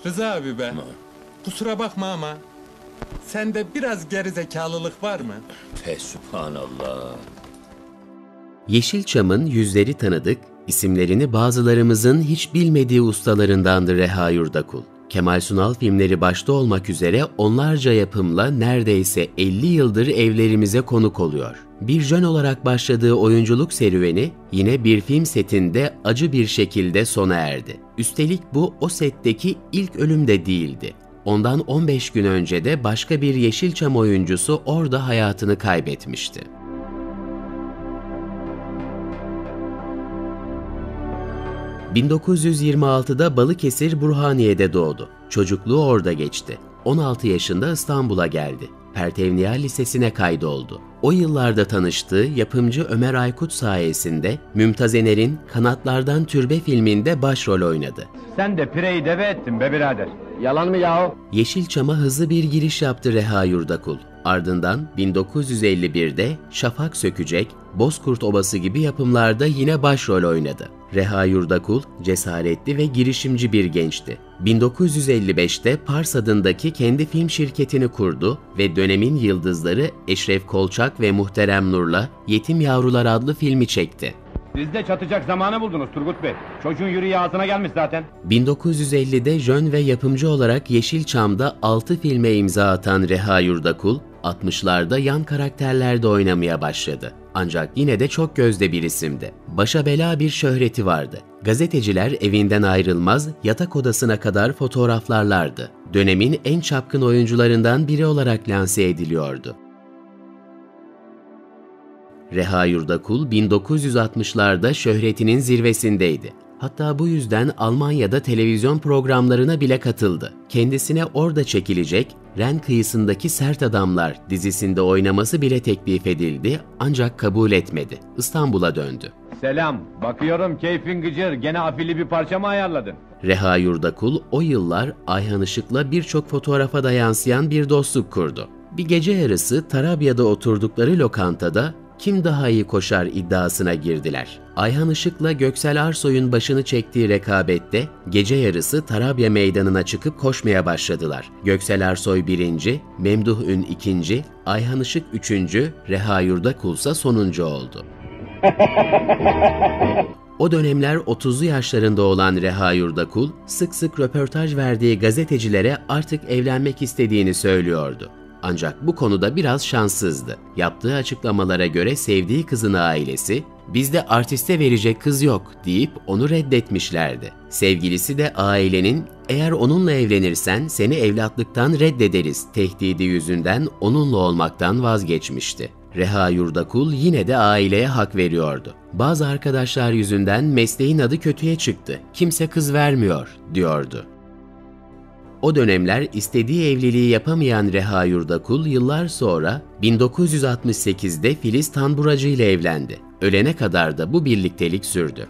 Rıza abi be. Kusura bakma ama sende biraz gerizekalılık var mı? Fesubhanallah. Yeşilçam'ın yüzleri tanıdık, isimlerini bazılarımızın hiç bilmediği ustalarındandı Reha Yurdakul. Kemal Sunal filmleri başta olmak üzere onlarca yapımla neredeyse 50 yıldır evlerimize konuk oluyor. Bir jön olarak başladığı oyunculuk serüveni yine bir film setinde acı bir şekilde sona erdi. Üstelik bu o setteki ilk ölüm de değildi. Ondan 15 gün önce de başka bir Yeşilçam oyuncusu orada hayatını kaybetmişti. ...1926'da Balıkesir Burhaniye'de doğdu. Çocukluğu orada geçti. 16 yaşında İstanbul'a geldi. Pertevniyal Lisesi'ne kaydoldu. O yıllarda tanıştığı yapımcı Ömer Aykut sayesinde Mümtaz Ener'in Kanatlardan Türbe filminde başrol oynadı. Sen de pireyi deve ettin be birader. Yalan mı yahu? Yeşilçam'a hızlı bir giriş yaptı Reha Yurdakul. Ardından 1951'de Şafak Sökecek, Bozkurt Obası gibi yapımlarda yine başrol oynadı. Reha Yurdakul cesaretli ve girişimci bir gençti. 1955'te Pars adındaki kendi film şirketini kurdu ve dönemin yıldızları Eşref Kolçak ve Muhterem Nur'la Yetim Yavrular adlı filmi çekti. Siz de çatacak zamanı buldunuz Turgut Bey. Çocuğun yüreği ağzına gelmiş zaten. 1950'de jön ve yapımcı olarak Yeşilçam'da 6 filme imza atan Reha Yurdakul, 60'larda yan karakterlerde oynamaya başladı. Ancak yine de çok gözde bir isimdi. Başa bela bir şöhreti vardı. Gazeteciler evinden ayrılmaz, yatak odasına kadar fotoğraflarlardı. Dönemin en çapkın oyuncularından biri olarak lanse ediliyordu. Reha Yurdakul 1960'larda şöhretinin zirvesindeydi. Hatta bu yüzden Almanya'da televizyon programlarına bile katıldı. Kendisine orada çekilecek Ren Kıyısındaki Sert Adamlar dizisinde oynaması bile teklif edildi ancak kabul etmedi. İstanbul'a döndü. Selam, bakıyorum keyfin gıcır, gene afili bir parça mı ayarladın? Reha Yurdakul o yıllar Ayhan Işık'la birçok fotoğrafa da yansıyan bir dostluk kurdu. Bir gece yarısı Tarabya'da oturdukları lokantada kim daha iyi koşar iddiasına girdiler. Ayhan Işık'la Göksel Arsoy'un başını çektiği rekabette gece yarısı Tarabya Meydanı'na çıkıp koşmaya başladılar. Göksel Arsoy 1. Memduh Ün 2. Ayhan Işık 3. Reha Yurdakul ise sonuncu oldu. O dönemler 30'lu yaşlarında olan Reha Yurdakul, sık sık röportaj verdiği gazetecilere artık evlenmek istediğini söylüyordu. Ancak bu konuda biraz şanssızdı. Yaptığı açıklamalara göre sevdiği kızın ailesi, "Bizde artiste verecek kız yok" deyip onu reddetmişlerdi. Sevgilisi de ailenin "Eğer onunla evlenirsen seni evlatlıktan reddederiz" tehdidi yüzünden onunla olmaktan vazgeçmişti. Reha Yurdakul yine de aileye hak veriyordu. "Bazı arkadaşlar yüzünden mesleğin adı kötüye çıktı. Kimse kız vermiyor" diyordu. O dönemler istediği evliliği yapamayan Reha Yurdakul yıllar sonra 1968'de Filiz Tanburacı ile evlendi. Ölene kadar da bu birliktelik sürdü.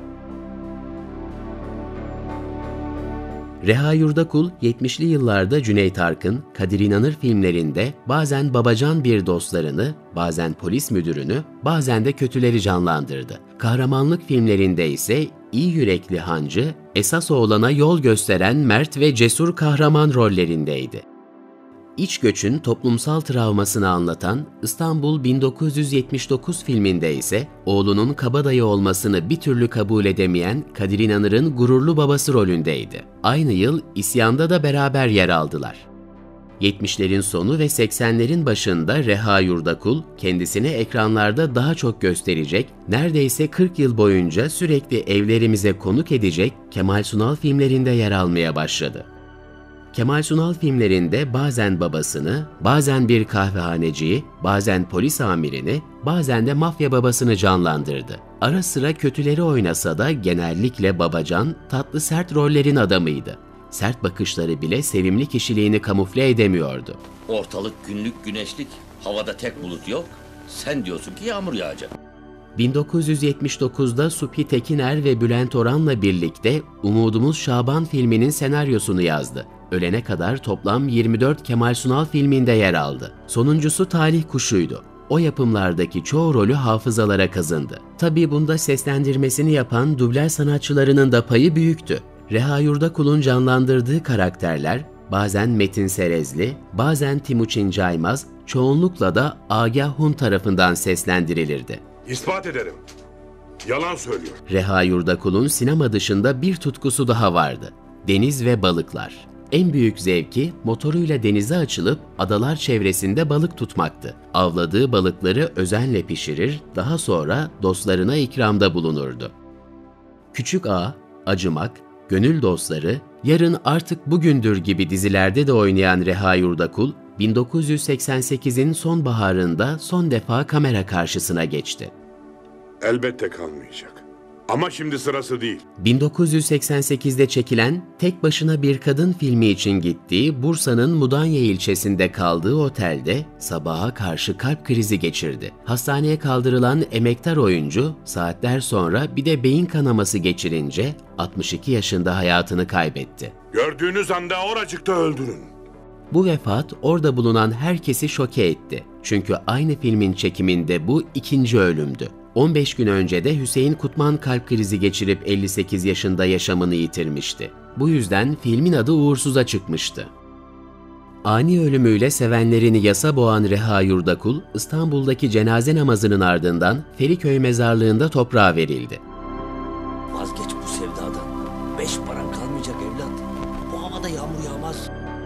Reha Yurdakul 70'li yıllarda Cüneyt Arkın, Kadir İnanır filmlerinde bazen babacan bir dostlarını, bazen polis müdürünü, bazen de kötüleri canlandırdı. Kahramanlık filmlerinde ise iyi yürekli hancı, esas oğlana yol gösteren mert ve cesur kahraman rollerindeydi. İç göçün toplumsal travmasını anlatan İstanbul 1979 filminde ise oğlunun kabadayı olmasını bir türlü kabul edemeyen Kadir İnanır'ın gururlu babası rolündeydi. Aynı yıl İsyan'da da beraber yer aldılar. 70'lerin sonu ve 80'lerin başında Reha Yurdakul kendisini ekranlarda daha çok gösterecek, neredeyse 40 yıl boyunca sürekli evlerimize konuk edecek Kemal Sunal filmlerinde yer almaya başladı. Kemal Sunal filmlerinde bazen babasını, bazen bir kahvehaneciyi, bazen polis amirini, bazen de mafya babasını canlandırdı. Ara sıra kötüleri oynasa da genellikle babacan, tatlı sert rollerin adamıydı. Sert bakışları bile sevimli kişiliğini kamufle edemiyordu. Ortalık günlük güneşlik, havada tek bulut yok. Sen diyorsun ki yağmur yağacak. 1979'da Subhi Tekiner ve Bülent Orhan'la birlikte Umudumuz Şaban filminin senaryosunu yazdı. Ölene kadar toplam 24 Kemal Sunal filminde yer aldı. Sonuncusu Talih Kuşu'ydu. O yapımlardaki çoğu rolü hafızalara kazındı. Tabii bunda seslendirmesini yapan dublaj sanatçılarının da payı büyüktü. Reha Yurdakul'un canlandırdığı karakterler bazen Metin Serezli, bazen Timuçin Caymaz, çoğunlukla da Agah Hun tarafından seslendirilirdi. İspat ederim. Yalan söylüyor. Reha Yurdakul'un sinema dışında bir tutkusu daha vardı: deniz ve balıklar. En büyük zevki motoruyla denize açılıp adalar çevresinde balık tutmaktı. Avladığı balıkları özenle pişirir, daha sonra dostlarına ikramda bulunurdu. Küçük Ağa, Acımak, Gönül Dostları, Yarın Artık Bugündür gibi dizilerde de oynayan Reha Yurdakul, 1988'in sonbaharında son defa kamera karşısına geçti. Elbette kalmayacak. Ama şimdi sırası değil. 1988'de çekilen Tek Başına Bir Kadın filmi için gittiği Bursa'nın Mudanya ilçesinde kaldığı otelde sabaha karşı kalp krizi geçirdi. Hastaneye kaldırılan emektar oyuncu saatler sonra bir de beyin kanaması geçirince 62 yaşında hayatını kaybetti. Gördüğünüz anda oracıkta öldürün. Bu vefat orada bulunan herkesi şoke etti. Çünkü aynı filmin çekiminde bu ikinci ölümdü. 15 gün önce de Hüseyin Kutman kalp krizi geçirip 58 yaşında yaşamını yitirmişti. Bu yüzden filmin adı uğursuza çıkmıştı. Ani ölümüyle sevenlerini yasa boğan Reha Yurdakul, İstanbul'daki cenaze namazının ardından Feriköy mezarlığında toprağa verildi. Vazgeç bu sevdadan. 5 paran kalmayacak evlat. Bu havada yağmur yağmaz.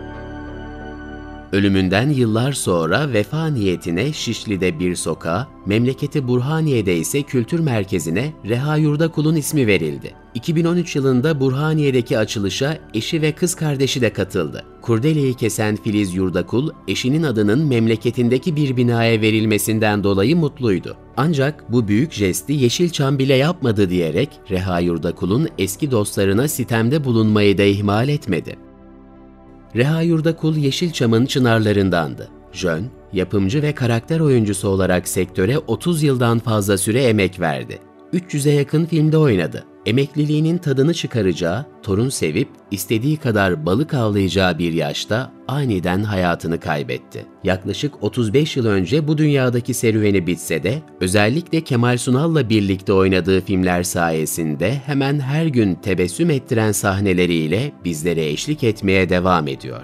Ölümünden yıllar sonra vefa niyetine Şişli'de bir sokağa, memleketi Burhaniye'de ise kültür merkezine Reha Yurdakul'un ismi verildi. 2013 yılında Burhaniye'deki açılışa eşi ve kız kardeşi de katıldı. Kurdeleyi kesen Filiz Yurdakul, eşinin adının memleketindeki bir binaya verilmesinden dolayı mutluydu. Ancak bu büyük jesti Yeşilçam bile yapmadı diyerek Reha Yurdakul'un eski dostlarına sitemde bulunmayı da ihmal etmedi. Reha Yurdakul Yeşilçam'ın çınarlarındandı. Jön, yapımcı ve karakter oyuncusu olarak sektöre 30 yıldan fazla süre emek verdi. 300'e yakın filmde oynadı. Emekliliğinin tadını çıkaracağı, torun sevip istediği kadar balık avlayacağı bir yaşta aniden hayatını kaybetti. Yaklaşık 35 yıl önce bu dünyadaki serüveni bitse de özellikle Kemal Sunal'la birlikte oynadığı filmler sayesinde hemen her gün tebessüm ettiren sahneleriyle bizlere eşlik etmeye devam ediyor.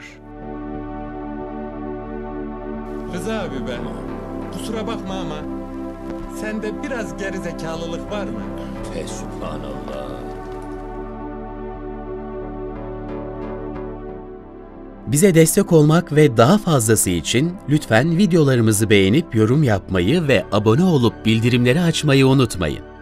Rıza abi be, kusura bakma ama sende biraz gerizekalılık var mı? Fesubhanallah. Bize destek olmak ve daha fazlası için lütfen videolarımızı beğenip yorum yapmayı ve abone olup bildirimleri açmayı unutmayın.